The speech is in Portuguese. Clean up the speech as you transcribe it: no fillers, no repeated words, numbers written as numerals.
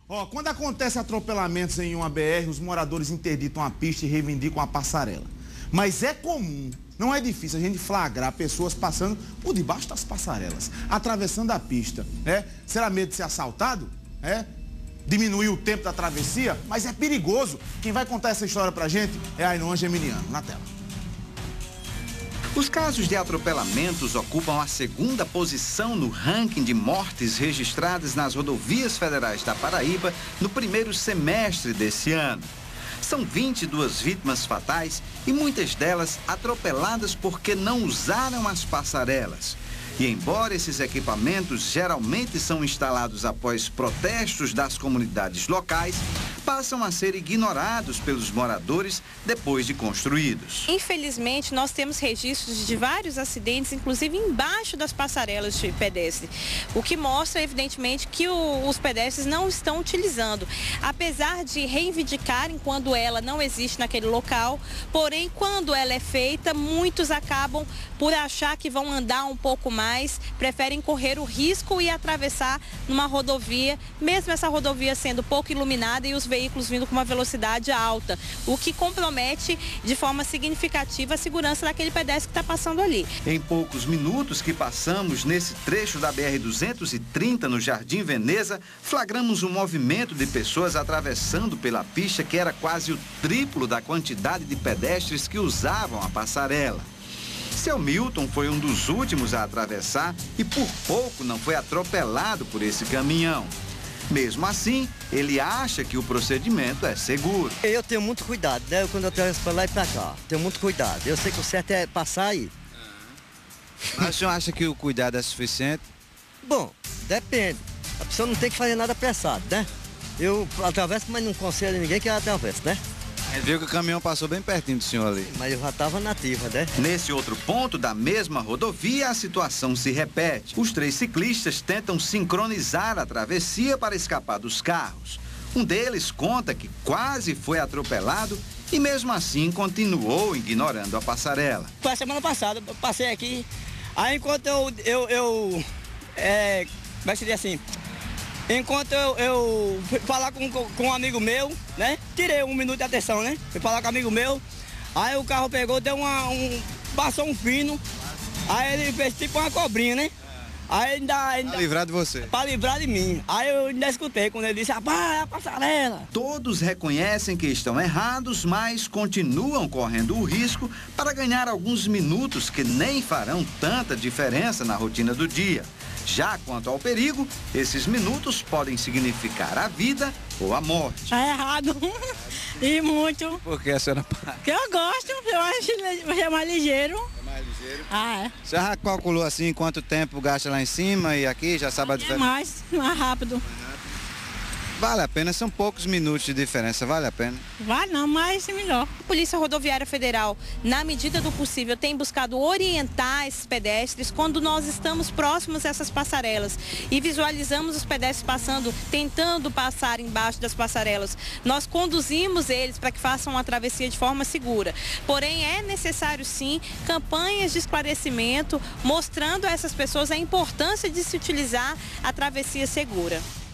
Ó, quando acontece atropelamentos em uma BR, os moradores interditam a pista e reivindicam a passarela. Mas é comum, não é difícil a gente flagrar pessoas passando por debaixo das passarelas, atravessando a pista, né? Será medo de ser assaltado? Diminuir o tempo da travessia? Mas é perigoso. Quem vai contar essa história pra gente é Ainhoa Geminiano, na tela. Os casos de atropelamentos ocupam a segunda posição no ranking de mortes registradas nas rodovias federais da Paraíba no primeiro semestre desse ano. São 22 vítimas fatais e muitas delas atropeladas porque não usaram as passarelas. E embora esses equipamentos geralmente são instalados após protestos das comunidades locais, passam a ser ignorados pelos moradores depois de construídos. Infelizmente, nós temos registros de vários acidentes, inclusive embaixo das passarelas de pedestre, o que mostra, evidentemente, que os pedestres não estão utilizando. Apesar de reivindicarem quando ela não existe naquele local, porém, quando ela é feita, muitos acabam por achar que vão andar um pouco mais, preferem correr o risco e atravessar numa rodovia, mesmo essa rodovia sendo pouco iluminada e os veículos vindo com uma velocidade alta, o que compromete de forma significativa a segurança daquele pedestre que está passando ali. Em poucos minutos que passamos nesse trecho da BR-230 no Jardim Veneza, flagramos um movimento de pessoas atravessando pela pista que era quase o triplo da quantidade de pedestres que usavam a passarela. Seu Milton foi um dos últimos a atravessar e por pouco não foi atropelado por esse caminhão. Mesmo assim, ele acha que o procedimento é seguro. Eu tenho muito cuidado, né? Quando eu atravesso para lá e para cá, tenho muito cuidado. Eu sei que o certo é passar aí. Mas o senhor acha que o cuidado é suficiente? Bom, depende. A pessoa não tem que fazer nada apressado, né? Eu atravesso, mas não aconselho a ninguém que atravesse, né? Viu que o caminhão passou bem pertinho do senhor ali. Mas eu já estava nativa, né? Nesse outro ponto da mesma rodovia, a situação se repete. Os três ciclistas tentam sincronizar a travessia para escapar dos carros. Um deles conta que quase foi atropelado e mesmo assim continuou ignorando a passarela. Foi a semana passada, eu passei aqui, aí enquanto vai ser assim, enquanto eu fui falar com um amigo meu, né? Tirei 1 minuto de atenção, né? Fui falar com um amigo meu, aí o carro pegou, deu passou um fino, aí ele fez tipo uma cobrinha, né? Aí ainda Pra livrar de você. Pra livrar de mim. Aí eu ainda escutei quando ele disse, rapaz, é a passarela. Todos reconhecem que estão errados, mas continuam correndo o risco para ganhar alguns minutos que nem farão tanta diferença na rotina do dia. Já quanto ao perigo, esses minutos podem significar a vida ou a morte. É errado. E muito. Por que a senhora para? Porque eu gosto, eu acho é mais ligeiro. É mais ligeiro? Ah, é. Você já calculou assim quanto tempo gasta lá em cima e aqui? Já sabe a diferença? Mais rápido. Vale a pena, são poucos minutos de diferença, vale a pena. Vai não, mas é melhor. A Polícia Rodoviária Federal, na medida do possível, tem buscado orientar esses pedestres quando nós estamos próximos a essas passarelas e visualizamos os pedestres passando, tentando passar embaixo das passarelas. Nós conduzimos eles para que façam uma travessia de forma segura. Porém, é necessário sim campanhas de esclarecimento mostrando a essas pessoas a importância de se utilizar a travessia segura.